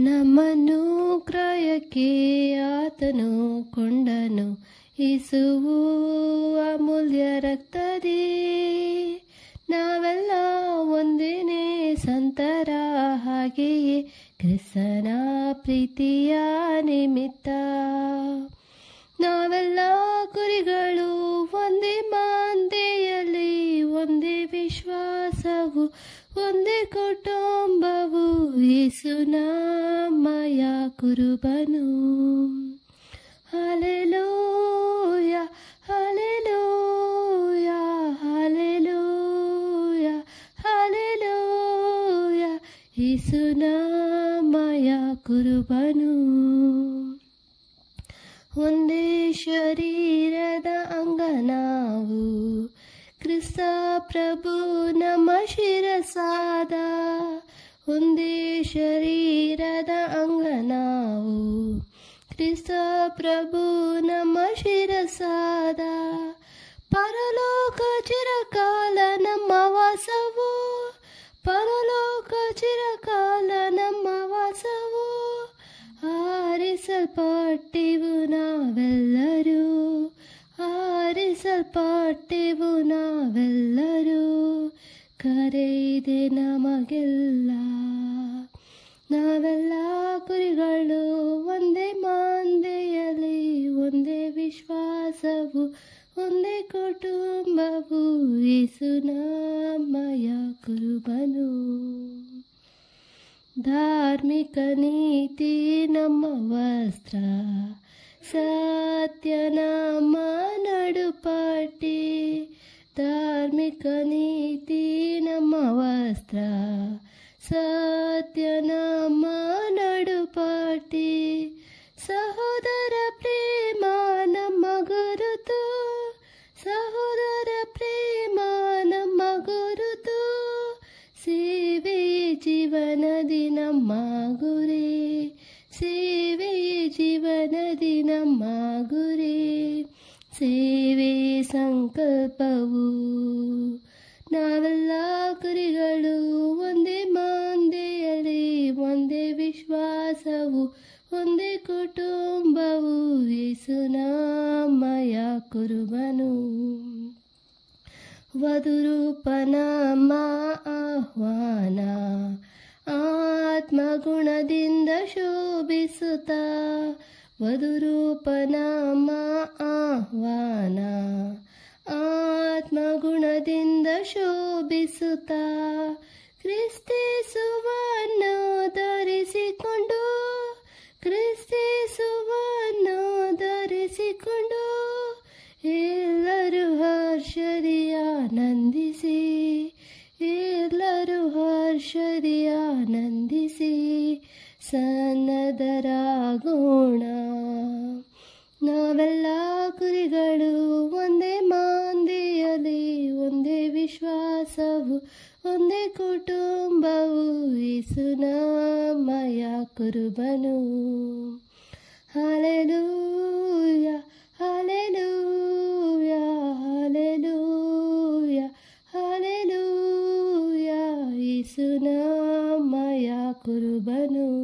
ನಮ್ಮನ್ನು ಕ್ರಯಕ್ಕೆ ಆತನು ಕೊಂಡನು, ಯೇಸುವು ಅಮೂಲ್ಯ ರಕ್ತದಿ. ನಾವೆಲ್ಲ ಒಂದೇನೇ ಸಂತರ, ಹಾಗೆಯೇ ಕ್ರಿಸ್ತನ ಪ್ರೀತಿಯ ನಿಮಿತ್ತ. ನಾವೆಲ್ಲ ಕುರಿಗಳು ಒಂದೇ ಮಂದೆಯಲ್ಲಿ, ಒಂದೇ ವಿಶ್ವಾಸವು, ಒಂದೇ ಕುಟುಂಬವು, ಯೇಸು ನಮ್ಮಯ ಕುರುಬನು. ಹಲ್ಲೆಲೂಯ ಹಲ್ಲೆಲೂಯ ಹಲ್ಲೆಲೂಯ ಹಲ್ಲೆಲೂಯ, ಯೇಸು ನಮ್ಮಯ ಕುರುಬನು. ಒಂದೇ ಶರೀರದ ಅಂಗ ನಾವು, ಕ್ರಿಸ್ತ ಪ್ರಭು ನಮ್ಮ ಶಿರಸಾದ. ಒಂದೇ ಶರೀರದ ಅಂಗ ನಾವು, ಕ್ರಿಸ್ತ ಪ್ರಭು ನಮ್ಮ ಶಿರಸಾದ. ಪರಲೋಕ ಚಿರಕಾಲ ನಮ್ಮ ವಾಸವು, ಪರಲೋಕ ಚಿರಕಾಲ ನಮ್ಮ ವಾಸವು. ಆರಿಸಲ್ಪಟ್ಟೆವು ನಾವೆಲ್ಲರೂ, ಆರಿಸಲ್ಪಟ್ಟೆವು ನಾವೆಲ್ಲರೂ. ಕರೆಯಿದೆ ನಮಗೆಲ್ಲ, ನಾವೆಲ್ಲ ಕುರಿಗಳು ಒಂದೇ ಮಂದೆಯಲ್ಲಿ, ಒಂದೇ ವಿಶ್ವಾಸವು, ಒಂದೇ ಕುಟುಂಬವು, ಯೇಸು ನಮ್ಮಯ ಕುರುಬನು. ಧಾರ್ಮಿಕ ನೀತಿ ನಮ್ಮ ವಸ್ತ್ರ, ಸತ್ಯ ನಮ್ಮ ನಡುಪಾಟಿ. ಧಾರ್ಮಿಕ ನೀತಿ ನಮ್ಮ ವಸ್ತ್ರ, ಸತ್ಯ ನಮ್ಮ ನಡುಪಾಟಿ. ಸಹೋದರ ಪ್ರೇಮ ನಮ್ಮ ಗುರುತು, ಸಹೋದರ ಪ್ರೇಮ ನಮ್ಮ ಗುರುತು. ಸೇವೆಯೇ ಜೀವನದಿ ನಮ್ಮ ಗುರಿ, ಸೇವೆಯೇ ಜೀವನದಿ ನಮ್ಮ ಗುರಿ. ಸೇವೆ ಸಂಕಲ್ಪವು, ನಾವೆಲ್ಲ ಕುರಿಗಳು ಒಂದೇ ಮಂದೆಯಲ್ಲಿ, ಒಂದೇ ವಿಶ್ವಾಸವು, ಒಂದೇ ಕುಟುಂಬವು, ಯೇಸು ನಮ್ಮಯ ಕುರುಬನು. ವಧುರೂಪ ನಮ್ಮ ಆಹ್ವಾನ, ಆತ್ಮಗುಣದಿಂದ ಶೋಭಿಸುತ್ತ. ವಧುರೂಪ ನಮ್ಮ ಆಹ್ವಾನ, ಆತ್ಮಗುಣದಿಂದ ಶೋಭಿಸುತ್ತ. ಕ್ರಿಸ್ತೇಸುವನ್ನು ಧರಿಸಿಕೊಂಡು, ಕ್ರಿಸ್ತೇಸುವನ್ನು ಧರಿಸಿಕೊಂಡು, ಎಲ್ಲರೂ ಹರ್ಷದಿ ಆನಂದಿಸಿ, ಎಲ್ಲರೂ ಹರ್ಷದಿ ಆನಂದಿಸಿ ಸನ್ನದ್ಧರಾಗೋಣ. ನಾವೆಲ್ಲ ಕುರಿಗಳು ಒಂದೇ ಮಂದೆಯಲ್ಲಿ, ಒಂದೇ ವಿಶ್ವಾಸವು, ಒಂದೇ ಕುಟುಂಬವು, ಯೇಸು ನಮ್ಮಯ ಕುರುಬನು. ಹಲ್ಲೆಲೂಯ ಹಲ್ಲೆಲೂಯ ಹಲ್ಲೆಲೂಯ ಹಲ್ಲೆಲೂಯ, ಯೇಸು ನಮ್ಮಯ ಕುರುಬನು.